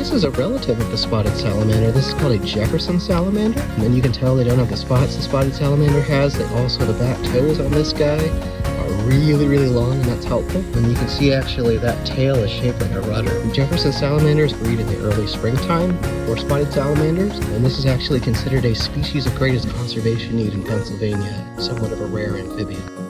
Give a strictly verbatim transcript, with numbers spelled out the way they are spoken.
this is a relative of the spotted salamander. This is called a Jefferson Salamander. And then you can tell they don't have the spots the spotted salamander has. They also, the back toes on this guy are really, really long, and that's helpful. And you can see actually that tail is shaped like a rudder. Jefferson salamanders breed in the early springtime for spotted salamanders, and this is actually considered a species of greatest conservation need in Pennsylvania, somewhat of a rare amphibian.